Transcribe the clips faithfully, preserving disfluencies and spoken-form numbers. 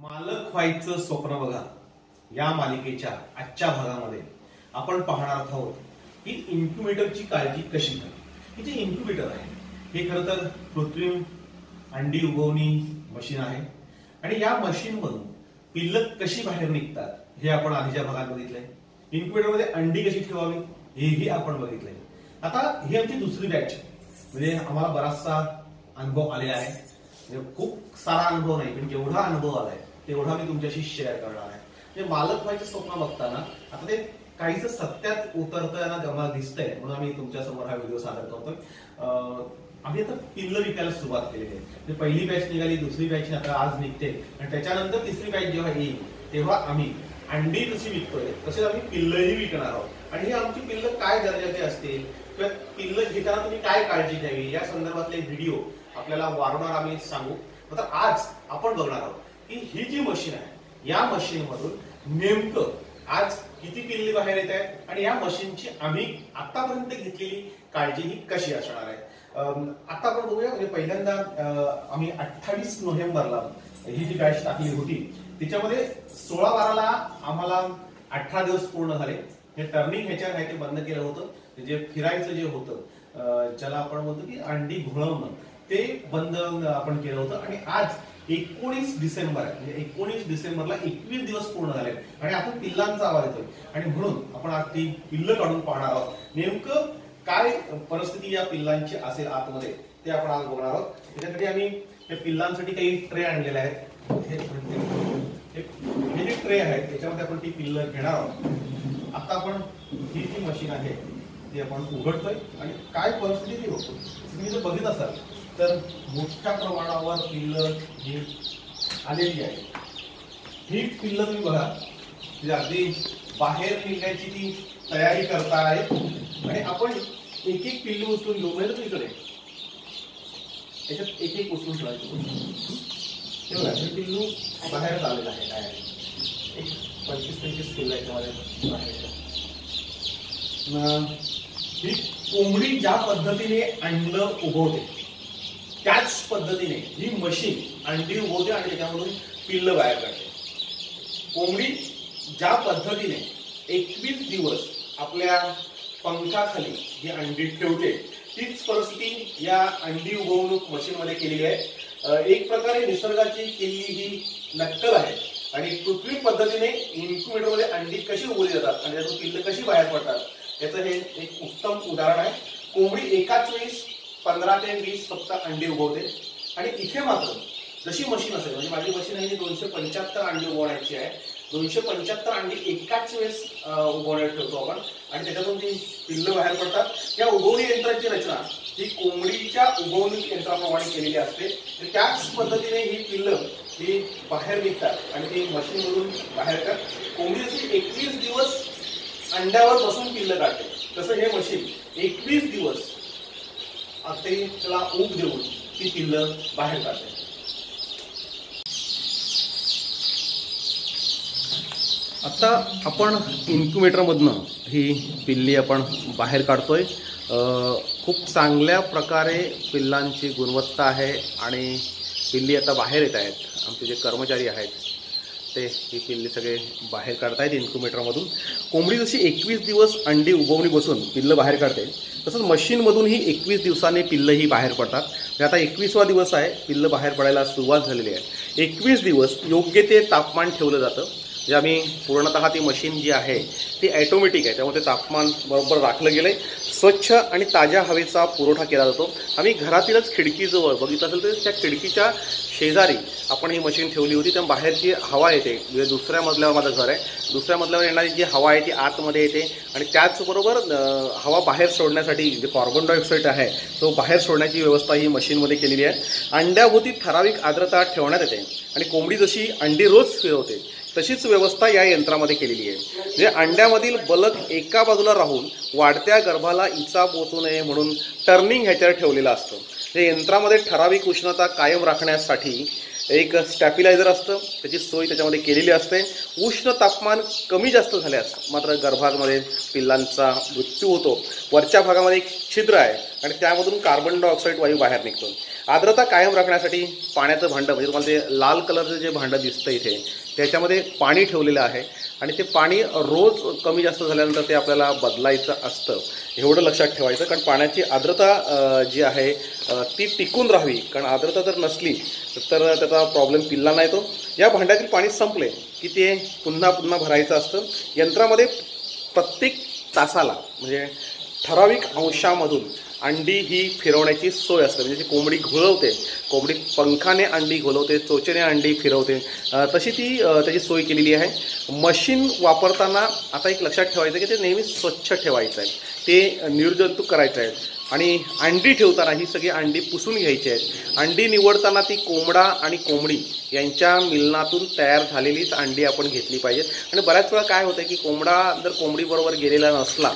मालक व्हायचं स्वप्न बघा या मालिकेच्या आजच्या भागामध्ये आपण पाहणार आहोत की इन्क्युबेटरची काळजी कशी घ्यावी। हे जे इन्क्युबेटर आहे हे खरं तर कृत्रिम अंडी उगवणी मशीन आहे आणि या मशीन मधून पिल्लं कशी बाहेर निघतात हे आपण आधीच्या भागात बघितलंय। इन्क्युबेटर मध्ये अंडी कशी ठेवावी हेही आपण बघितलंय। आता ही आमची दुसरी बॅच म्हणजे आम्हाला बराचसा अनुभव आलेला आहे, म्हणजे खूप सारा अनुभव नाही पण जेवढा अनुभव आलाय तेवढा मी तुमच्याशी शेअर करणार आहे। म्हणजे मालक व्हायचं स्वप्न बघताना आता ते काहीच सत्यात उतरताना आम्हाला दिसतंय म्हणून आम्ही तुमच्या समोर हा व्हिडिओ सादर करतोय। आम्ही आता पिल्लं विकायला सुरुवात केलेली आहे, म्हणजे पहिली बॅच निघाली, दुसरी बॅच आता आज निघते आणि त्याच्यानंतर तिसरी बॅच जेव्हा येईल तेव्हा आम्ही अंडी कशी विकतोय तसेच आम्ही पिल्लंही विकणार आहोत। आणि ही आमची पिल्लं काय दर्जाचे असतील किंवा पिल्लं घेताना तुम्ही काय काळजी घ्यावी या संदर्भातले व्हिडिओ आपल्याला वारंवार आम्ही सांगू। तर आज आपण बघणार आहोत की ही जी मशीन आहे या मशीन मधून नेमकं आज किती पिल्ले बाहेर येत आहेत आणि या मशीनची आम्ही आतापर्यंत घेतलेली काळजी ही कशी असणार आहे। आता आपण बघूया, म्हणजे पहिल्यांदा आम्ही अठ्ठावीस नोव्हेंबरला ही जी बॅच टाकली होती त्याच्यामध्ये सोळा बाराला आम्हाला अठरा दिवस पूर्ण झाले। हे टर्निंग ह्याच्या काय ते बंद केलं होतं, जे फिरायचं जे होतं ज्याला आपण बोलतो की अंडी घोळवणं ते बंद आपण केलं होतं। आणि आज एकोणीस डिसेंबर आहे, म्हणजे एकोणीस डिसेंबरला एकवीस दिवस पूर्ण झाले आणि आपण पिल्लांचा आवाज येतोय आणि म्हणून आपण आज ती पिल्लं काढून पाहणार आहोत। नेमकं काय परिस्थिती या पिल्लांची असेल आतमध्ये ते आपण आज बघणार आहोत। त्याच्यासाठी आम्ही त्या पिल्लांसाठी काही ट्रे आणलेले आहेत। हे जे ट्रे आहेत त्याच्यामध्ये आपण ती पिल्लं घेणार आहोत। आता आपण ही जी मशीन आहे ती आपण उघडतोय आणि काय परिस्थिती ती बघतो। तुम्ही जर बघित असाल तर मोठ्या प्रमाणावर पिल्लं ही आलेली आहे। ही पिल्लं तुम्ही बघा म्हणजे अगदी बाहेर निघण्याची ती तयारी करताय आणि आपण एक एक पिल्लू उचलून घेऊ, म्हणजे इकडे याच्यात एक एक उचलून ठेवायचं। हे बघा हे पिल्लू बाहेर आलेलं आहे, काय एक पंचवीस पंचवीस पिल्लं याच्यामध्ये बाहेर। ही कोंबडी ज्या पद्धतीने अंड उगवते त्याच पद्धतीने ही मशीन अंडी उगवते आणि त्याच्यामधून पिल्लं बाहेर काढते। कोंबडी ज्या पद्धतीने एकवीस दिवस आपल्या पंखाखाली ही अंडी ठेवते तीच परिस्थिती या अंडी उगवणूक मशीन मध्ये केलेली आहे। एक प्रकारे निसर्गाची केलेली ही नक्कल आहे आणि कृत्रिम पद्धतीने इन्क्युबेटर मध्ये अंडी कशी उगवली जातात आणि त्यातून पिल्लं कशी बाहेर पडतात याचं हे एक उत्तम उदाहरण आहे। कोंबडी एकाच वेळेस पंधरा ते वीस फक्त अंडी उगवते आणि इथे मात्र जशी मशीन असेल, म्हणजे माझी मशीन आहे दोनशे पंच्याहत्तर अंडी उगवण्याची आहे, दोनशे पंच्याहत्तर अंडी एकाच वेळेस उगवण्यात ठेवतो आपण आणि त्याच्यातून ती पिल्लं बाहेर पडतात। या उगवणी यंत्राची रचना ही कोंबडीच्या उगवणी यंत्राप्रमाणे केलेली असते, त्याच पद्धतीने ही पिल्लं ही बाहेर निघतात आणि ती मशीन मधून बाहेर काढतात। कोंबडी जशी एकवीस दिवस अंड्यावर बसून पिल्लं काढते तसं हे मशीन एकवीस दिवस त्याला ऊब देऊन ती पिल्लं बाहेर काढते। आता आपण इन्क्युबेटर मधनं ही पिल्ली आपण बाहेर काढतोय। खूप चांगल्या प्रकारे पिल्लांची गुणवत्ता आहे आणि पिल्ली आता बाहेर येत आहेत। आमचे जे कर्मचारी आहेत ते ही पिल्ली सगळे बाहेर काढतायत इन्क्युबेटरमधून। कोंबडी जशी एकवीस दिवस अंडी उगवणी बसून पिल्लं बाहेर काढते तसंच मशीनमधून ही एकवीस दिवसाने पिल्लं ही बाहेर पडतात। म्हणजे आता एकवीसवा दिवस आहे, पिल्लं बाहेर पडायला सुरुवात झालेली आहे। एकवीस दिवस योग्य ते तापमान ठेवलं जातं, म्हणजे आम्ही पूर्णतः ती मशीन जी आहे ती ॲटोमॅटिक आहे त्यामुळे तापमान बरोबर राखलं गेलं आहे। स्वच्छ आणि ताज्या हवेचा पुरवठा केला जातो। आम्ही घरातीलच खिडकीजवळ बघितलं असेल तर त्या खिडकीच्या शेजारी आपण ही मशीन ठेवली होती, त्यामुळे बाहेरची हवा येते, म्हणजे दुसऱ्या मजल्यावर माझं घर आहे, दुसऱ्या मजल्यावर येणारी जी हवा आहे ती आतमध्ये येते आणि त्याचबरोबर हवा बाहेर सोडण्यासाठी जे कार्बन डायऑक्साईड आहे तो बाहेर सोडण्याची व्यवस्था ही मशीनमध्ये केलेली आहे। अंड्याभोवती ठराविक आर्द्रता ठेवण्यात येते आणि कोंबडी जशी अंडी रोज फिरवते तशीच व्यवस्था या यंत्रामध्ये केलेली आहे। म्हणजे अंड्यामधील बलक एका बाजूला राहून वाढत्या गर्भाला इचा पोचू नये म्हणून टर्निंग ह्याच्यावर ठेवलेलं असतं। हे यंत्रामध्ये ठराविक उष्णता कायम राखण्यासाठी एक स्टॅबिलायझर असतं, त्याची सोय त्याच्यामध्ये केलेली असते। उष्ण तापमान कमी जास्त झाल्यास मात्र गर्भामध्ये पिल्लांचा मृत्यू होतो। वरच्या भागामध्ये एक छिद्र आहे आणि त्यामधून कार्बन डायऑक्साईड वायू बाहेर निघतो आर्द्रता कायम राखण्यासाठी पाण्याचं भांडं, म्हणजे तुम्हाला ते लाल कलरचं जे भांडं दिसतं इथे त्याच्यामध्ये पाणी ठेवलेलं आहे आणि ते पाणी रोज कमी जास्त झाल्यानंतर ते आपल्याला बदलायचं असतं. एवढं लक्षात ठेवायचं, कारण पाण्याची आर्द्रता जी आहे ती टिकून राहावी, कारण आर्द्रता जर नसली तर त्याचा प्रॉब्लेम पिल्लांना येतो. या भांड्यातील पाणी संपले की ते पुन्हा पुन्हा भरायचं असतं. यंत्रामध्ये प्रत्येक तासाला म्हणजे ठराविक अंशामधून अंडी ही फिरवण्याची सोय असते. म्हणजे ती कोंबडी घोळवते, कोंबडी पंखाने अंडी घोलवते, चोचेने अंडी फिरवते, तशी ती त्याची सोय केलेली आहे. मशीन वापरताना आता एक लक्षात ठेवायचं की ते नेहमी स्वच्छ ठेवायचं आहे, ते निर्जंतुक करायचं आहे. आणि अंडी ठेवताना ही सगळी अंडी पुसून घ्यायची आहेत. अंडी निवडताना ती कोंबडा आणि कोंबडी यांच्या मिलनातून तयार झालेलीच अंडी आपण घेतली पाहिजेत. आणि बऱ्याच वेळा काय होतं की कोंबडा जर कोंबडीबरोबर गेलेला नसला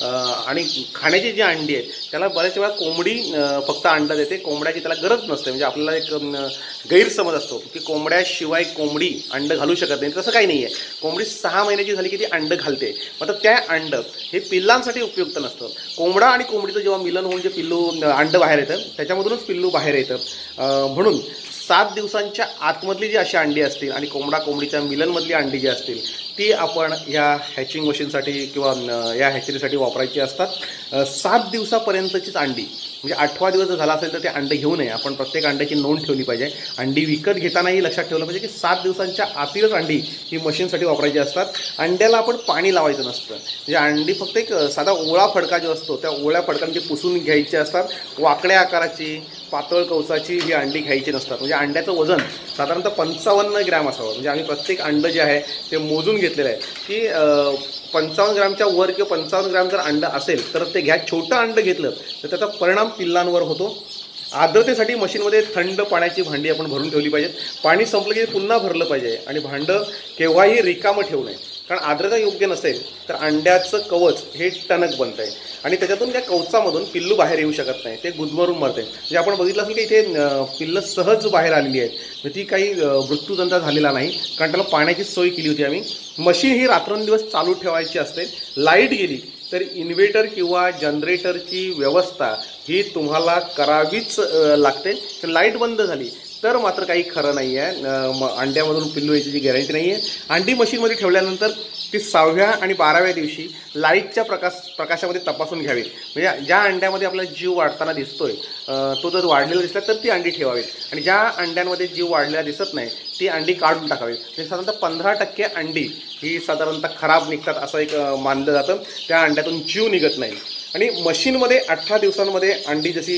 आणि खाण्याची जी अंडी आहेत त्याला बऱ्याच वेळा कोंबडी फक्त अंडा देते, कोंबड्याची त्याला गरज नसते. म्हणजे आपल्याला एक गैरसमज असतो की कोंबड्याशिवाय कोंबडी अंड घालू शकत नाही. तसं काही नाही आहे. कोंबडी सहा महिन्याची झाली की ती अंड घालते, मात्र त्या अंड हे पिल्लांसाठी उपयुक्त नसतं. कोंबडा आणि कोंबडीचं जेव्हा मिलन होऊन जे पिल्लू अंड बाहेर येतं त्याच्यामधूनच पिल्लू बाहेर येतं. म्हणून सात दिवसांच्या आतमधली जी अशी अंडी असतील आणि कोंबडा कोंबडीच्या मिलनमधली अंडी जी असतील ती आपण ह्या हॅचिंग मशीनसाठी किंवा या हॅचरीसाठी वापरायची असतात. सात दिवसापर्यंतचीच अंडी, म्हणजे आठवा दिवस जर झाला असेल तर ते अंडे घेऊ नये. आपण प्रत्येक अंड्याची नोंद ठेवली पाहिजे. अंडी विकत घेतानाही लक्षात ठेवलं पाहिजे की सात दिवसांच्या आतीलच अंडी ही मशीनसाठी वापरायची असतात. अंड्याला आपण पाणी लावायचं नसतं. म्हणजे अंडी फक्त एक साधा ओळा फडका जो असतो त्या ओळ्या फडकांची पुसून घ्यायची असतात. वाकड्या आकाराची पातळ कवचाची ही अंडी घ्यायची नसतात. म्हणजे अंड्याचं वजन साधारणतः पंचावन्न ग्रॅम असावं. म्हणजे आम्ही प्रत्येक अंडं जे आहे ते मोजून घेतलेलं आहे की पंचावन्न ग्रॅमच्या वर किंवा पंचावन्न ग्रॅम जर अंडं असेल तर ते घ्या. छोटं अंडं घेतलं तर त्याचा परिणाम पिल्लांवर होतो. आर्द्रतेसाठी मशीनमध्ये थंड पाण्याची भांडी आपण भरून ठेवली पाहिजेत. पाणी संपलं की पुन्हा भरलं पाहिजे आणि भांडं केव्हाही रिकामं ठेवू नये, कारण आर्द्रता योग्य नसेल तर अंड्याचं कवच हे टणक बनतं आहे आणि त्याच्यातून त्या कवचामधून पिल्लू बाहेर येऊ शकत नाही, ते गुदमरून मरते. म्हणजे आपण बघितलं असेल की इथे पिल्लं सहज बाहेर आलेली आहेत, ती काही मृत्यूदंता झालेला नाही, कारण त्याला पाण्याची सोय केली होती आम्ही. मशीन ही रात्रंदिवस चालू ठेवायची असते. लाईट गेली तर इन्व्हर्टर किंवा जनरेटरची व्यवस्था ही तुम्हाला करावीच लागते. तर लाईट बंद झाली तर मात्र काही खरं नाही आहे. अंड्यामधून पिल्लू याची गॅरंटी नाही आहे. अंडी मशीनमध्ये ठेवल्यानंतर ती सहाव्या आणि बाराव्या दिवशी लाईटच्या प्रकाश प्रकाशामध्ये तपासून घ्यावी. म्हणजे ज्या अंड्यामध्ये आपल्याला जीव वाढताना दिसतोय तो जर वाढलेला दिसला तर ती अंडी ठेवावी आणि ज्या अंड्यांमध्ये जीव वाढलेला दिसत नाही ती अंडी काढून टाकावी. म्हणजे साधारणतः पंधरा टक्के अंडी ही साधारणतः खराब निघतात असं एक मानलं जातं. त्या अंड्यातून जीव निघत नाही. आणि मशीनमध्ये अठरा दिवसांमध्ये अंडी जशी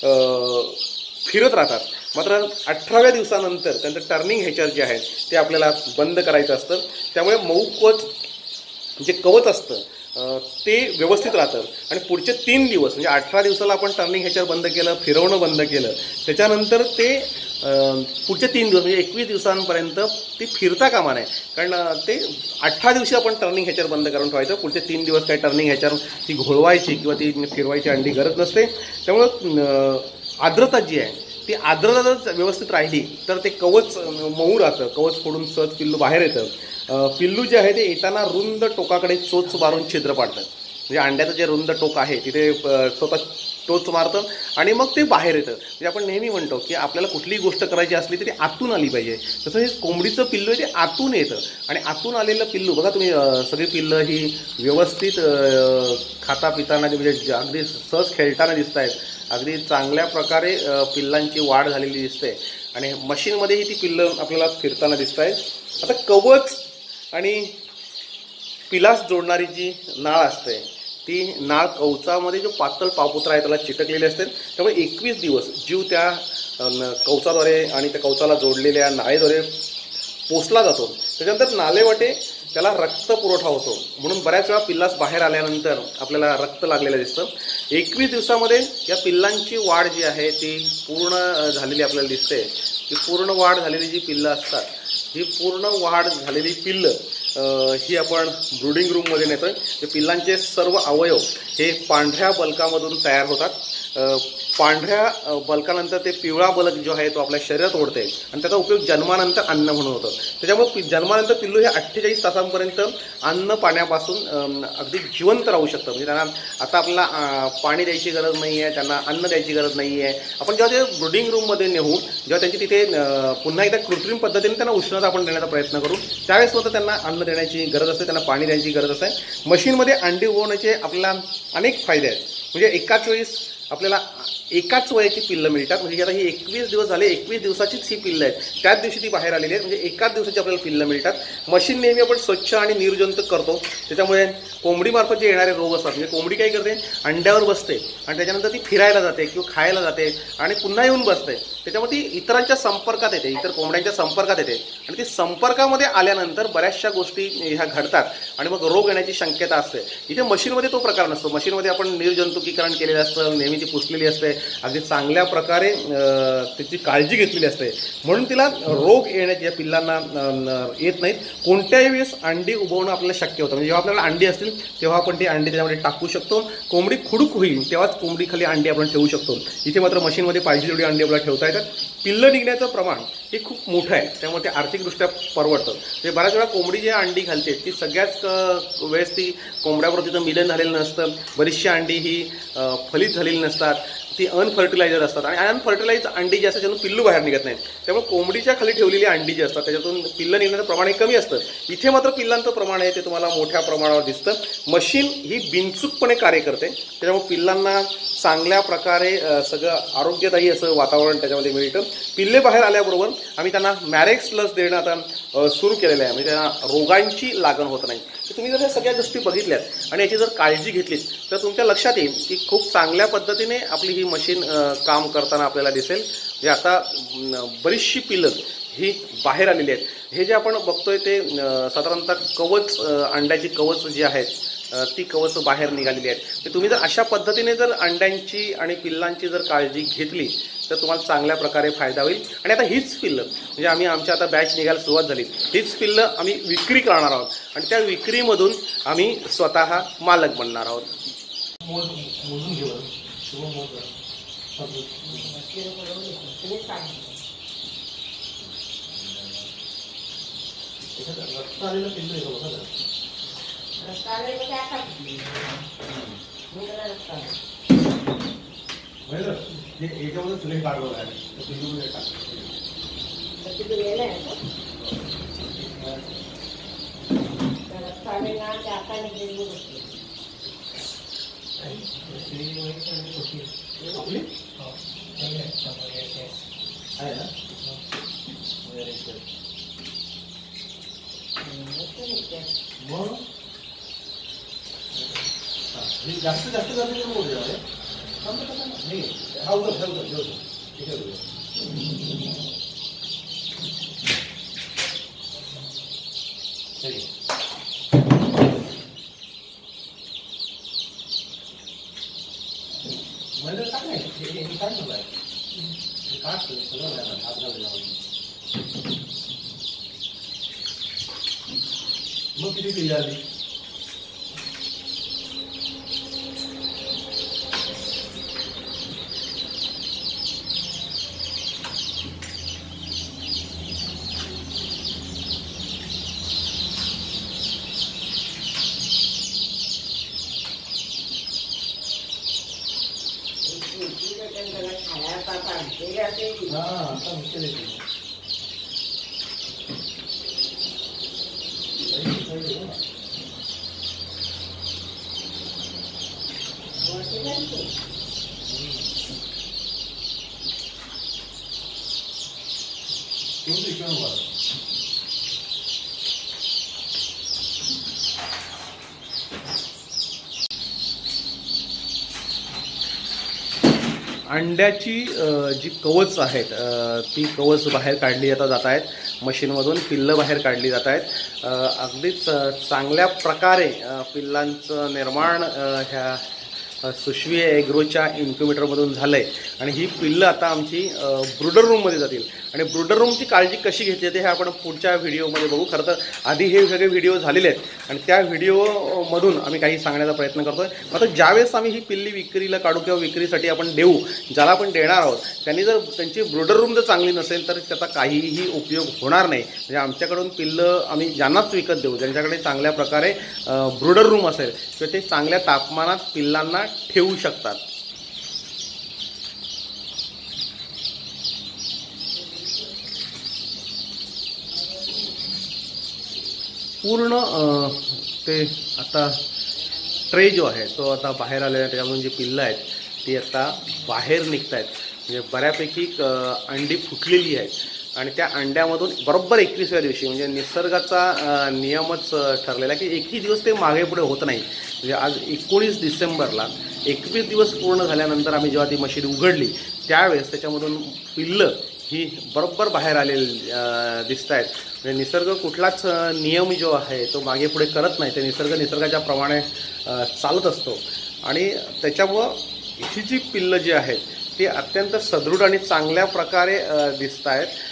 फिरत राहतात, मात्र अठराव्या दिवसानंतर त्यांचं टर्निंग ह्याच्यावर जे आहे ते आपल्याला बंद करायचं असतं. त्यामुळे मऊ कवच जे कवच असतं ते व्यवस्थित राहतं आणि पुढचे तीन दिवस म्हणजे अठरा दिवसाला आपण टर्निंग ह्याच्यावर बंद केलं, फिरवणं बंद केलं, त्याच्यानंतर ते पुढचे तीन दिवस म्हणजे एकवीस दिवसांपर्यंत ती फिरता कामा नये, कारण ते अठरा दिवशी आपण टर्निंग ह्याच्यावर बंद करून ठेवायचं. पुढचे तीन दिवस काही टर्निंग ह्याच्यावर ती घोळवायची किंवा ती फिरवायची अंडी गरज नसते. त्यामुळं आर्द्रता जी आहे ती आर्द्रता जर व्यवस्थित राहिली तर ते कवच मऊ राहतं, कवच फोडून सहज पिल्लू बाहेर येतं. पिल्लू जे आहे ते येताना रुंद टोकाकडे चोच मारून छिद्र पाडतं. म्हणजे अंड्याचं जे रुंद टोक आहे तिथे स्वतः टोच मारतं आणि मग ते बाहेर येतं. म्हणजे आपण नेहमी म्हणतो की आपल्याला कुठलीही गोष्ट करायची असली तरी आतून आली पाहिजे. तसं हे कोंबडीचं पिल्लू आहे ते आतून येतं आणि आतून आलेलं पिल्लू बघा तुम्ही, सगळी पिल्लं ही व्यवस्थित खाता पिताना म्हणजे अगदी सहज खेळताना दिसत आहेत. अगदी चांगल्या प्रकारे पिल्लांची वाढ झालेली दिसते आणि मशीनमध्येही ती पिल्लं आपल्याला फिरताना दिसत आहेत. आता कवच आणि पिलास जोडणारी जी नाळ असते ती नाळ कवचामध्ये जो पातळ पापुत्रा आहे त्याला चिटकलेले असते. त्यामुळे एकवीस दिवस जीव त्या कवचाद्वारे आणि त्या कवचाला जोडलेल्या नाळेद्वारे पोचला जातो. त्याच्यानंतर नालेवाटे त्याला रक्त पुरवठा होतो. म्हणून बऱ्याच वेळा पिल्लास बाहेर आल्यानंतर आपल्याला रक्त लागलेलं दिसतं. एकवीस दिवसामध्ये या पिल्लांची वाढ जी आहे ती पूर्ण झालेली आपल्याला दिसते. ही पूर्ण वाढ झालेली जी पिल्लं असतात ही पूर्ण वाढ झालेली पिल्लं ही आपण ब्रूडिंग रूममध्ये नेतोय. ते पिल्लांचे सर्व अवयव हे पांढऱ्या बलकामधून तयार होतात. पांढऱ्या अ, बलकानंतर ते पिवळा बलक जो आहे तो आपल्या शरीरात ओढते आणि त्याचा उपयोग जन्मानंतर अन्न म्हणून होतं. त्याच्यामुळे पि जन्मानंतर पिल्लू हे अठ्ठेचाळीस तासांपर्यंत अन्न पाण्यापासून अम, अगदी जिवंत राहू शकतं. म्हणजे त्यांना आता आपल्याला अ, पाणी द्यायची गरज नाही आहे, त्यांना अन्न द्यायची गरज नाही आहे. आपण जेव्हा ते ब्रुडिंग रूममध्ये नेऊ, जेव्हा त्यांची तिथे अ, पुन्हा एकदा कृत्रिम पद्धतीने त्यांना उष्णता आपण देण्याचा प्रयत्न करू, त्यावेळेस सुद्धा त्यांना अन्न देण्याची गरज असते, त्यांना पाणी द्यायची गरज असते. मशीनमध्ये अंडी उगवण्याचे आपल्याला अनेक फायदे आहेत. म्हणजे एकाच वेळेस आपल्याला एकाच वयाची पिल्लं मिळतात. म्हणजे आता ही एकवीस दिवस झाले, एकवीस दिवसाचीच ही पिल्लं आहेत, त्याच दिवशी ती बाहेर आलेली आहेत. म्हणजे एकाच दिवसाची आपल्याला पिल्लं मिळतात. मशीन नेहमी आपण स्वच्छ आणि निर्जंतुक करतो, त्याच्यामुळे कोंबडीमार्फत जे येणारे रोग असतात, म्हणजे कोंबडी काय करते, अंड्यावर बसते आणि त्याच्यानंतर ती फिरायला जाते किंवा खायला जाते आणि पुन्हा येऊन बसते. त्याच्यामुळे ती इतरांच्या संपर्कात येते, इतर कोंबड्यांच्या संपर्कात येते आणि ती संपर्कामध्ये आल्यानंतर बऱ्याचशा गोष्टी ह्या घडतात आणि मग रोग येण्याची शक्यता असते. इथे मशीनमध्ये तो प्रकार नसतो. मशीनमध्ये आपण निर्जंतुकीकरण केलेलं असतं, नेहमी ती पुसलेली असते, अगदी चांगल्या प्रकारे त्याची काळजी घेतलेली असते, म्हणून तिला रोग येण्याची या पिल्लांना येत नाहीत. कोणत्याही वेळेस अंडी उभवणं आपल्याला शक्य होतं. म्हणजे जेव्हा आपल्याला अंडी असतील तेव्हा आपण ती अंडी त्याच्यामध्ये टाकू शकतो. कोंबडी खुडूक होईल तेव्हाच कोंबडी खाली अंडी आपण ठेवू शकतो. इथे मात्र मशीनमध्ये पाहिजे तेवढी अंडी आपल्याला ठेवता येतात. पिल्लं निघण्याचं प्रमाण हे खूप मोठं आहे, त्यामुळे ते आर्थिकदृष्ट्या परवडतं. ते बऱ्याच वेळा कोंबडी जी अंडी घालते ती सगळ्याच वेळेस ती कोंबड्याबरोबर तिथं मिलन झालेलं नसतं. बरीचशी अंडी ही फलित झालेली नसतात, ती अनफर्टिलायझर असतात आणि अनफर्टिलाइज अंडी जी असतात त्यातून पिल्लू बाहेर निघत नाहीत. त्यामुळे कोंबडीच्या खाली ठेवलेली अंडी जी असतात त्याच्यातून पिल्लं निघण्याचं प्रमाण हे कमी असतं. इथे मात्र पिल्लांचं प्रमाण आहे ते तुम्हाला मोठ्या प्रमाणावर दिसतं. मशीन ही बिनचूकपणे कार्य करते, त्याच्यामुळे पिल्लांना चांगल्या प्रकारे सगळं आरोग्यदायी असं वातावरण त्याच्यामध्ये मिळतं. पिल्ले बाहेर आल्याबरोबर आम्ही त्यांना मॅरेक्स लस देणं आता सुरू केलेलं आहे, म्हणजे त्यांना रोगांची लागण होत नाही. तर तुम्ही जर या सगळ्या गोष्टी बघितल्यात आणि याची जर काळजी घेतलीत तर तुमच्या लक्षात येईल की खूप चांगल्या पद्धतीने आपली ही मशीन काम करताना आपल्याला दिसेल. म्हणजे आता बरीचशी पिल्लं ही बाहेर आलेली आहेत. हे जे आपण बघतोय ते साधारणतः कवच, अंड्याची कवच जी आहेत ती कवच बाहेर निघालेली आहेत. तर तुम्ही जर अशा पद्धतीने जर अंड्यांची आणि पिल्लांची जर काळजी घेतली तर तुम्हाला चांगल्या प्रकारे फायदा होईल. आणि आता हीच पिल्लं म्हणजे आम्ही आमच्या आता बॅच निघायला सुरुवात झाली, हीच पिल्लं आम्ही विक्री करणार आहोत आणि त्या विक्रीमधून आम्ही स्वतः मालक बनणार आहोत. मोजून घेऊ रक्त आलेलं पिल्लू आहे बघा. रस्ता आलेलं काय खाली याच्यामध्ये तुला काढवं आहे पिल्लूमध्ये आहे ना. मग जास्त जास्त गर्दी करून होते नाही. हा उद्या ठेवतो ठेवतो ठीक आहे. म्हणजे काय नाही काय ठेवलं आहे काढ सगळं हात घालून मग किती पिल्ली आली. हा आता मुश्किल आहे. अंड्याची जी कवच आहेत ती कवच बाहेर काढली आता जात आहेत मशीनमधून. पिल्लं बाहेर काढली जात आहेत. अगदीच चांगल्या प्रकारे पिल्लांचं निर्माण ह्या सुशवी एग्रोच्या इन्क्युबेटरमधून झालं आहे आणि ही पिल्लं आता आमची ब्रुडर रूममध्ये जातील आणि ब्रुडर रूमची काळजी कशी घेतली जाते हे आपण पुढच्या व्हिडिओमध्ये बघू. खरं तर आधी हे सगळे व्हिडिओ झालेले आहेत आणि त्या व्हिडिओमधून आम्ही काही सांगण्याचा प्रयत्न करतो आहे. मात्र ज्यावेळेस आम्ही ही पिल्ली विक्रीला काढू किंवा विक्रीसाठी आपण देऊ, ज्याला आपण देणार आहोत त्यांनी जर त्यांची ब्रुडर रूम जर चांगली नसेल तर त्याचा काहीही उपयोग होणार नाही. म्हणजे आमच्याकडून पिल्लं आम्ही ज्यांनाच विकत देऊ ज्यांच्याकडे चांगल्या प्रकारे ब्रुडर रूम असेल तर ते चांगल्या तापमानात पिल्लांना ठेवू शकतात. पूर्ण ते आता ट्रे जो आहे तो आता बाहेर आलेला आहे. त्याच्यामधून जी पिल्लं आहेत ती आता बाहेर निघत आहेत. म्हणजे बऱ्यापैकी अंडी फुटलेली आहेत आणि त्या अंड्यामधून बरोबर एकवीसव्या दिवशी म्हणजे निसर्गाचा नियमच ठरलेला की एकही दिवस ते मागे पुढे होत नाही. म्हणजे आज एकोणीस डिसेंबरला एकवीस दिवस पूर्ण झाल्यानंतर आम्ही जेव्हा ती मशीन उघडली त्यावेळेस त्याच्यामधून पिल्लं ही बरोबर बाहेर आलेली दिसत आहेत. म्हणजे निसर्ग कुठलाच नियम जो आहे तो मागे पुढे करत नाही. ते निसर्ग निसर्गाच्या प्रमाणे चालत असतो आणि त्याच्यामुळं ही जी पिल्लं जी आहेत ती अत्यंत सदृढ आणि चांगल्या प्रकारे दिसत आहेत.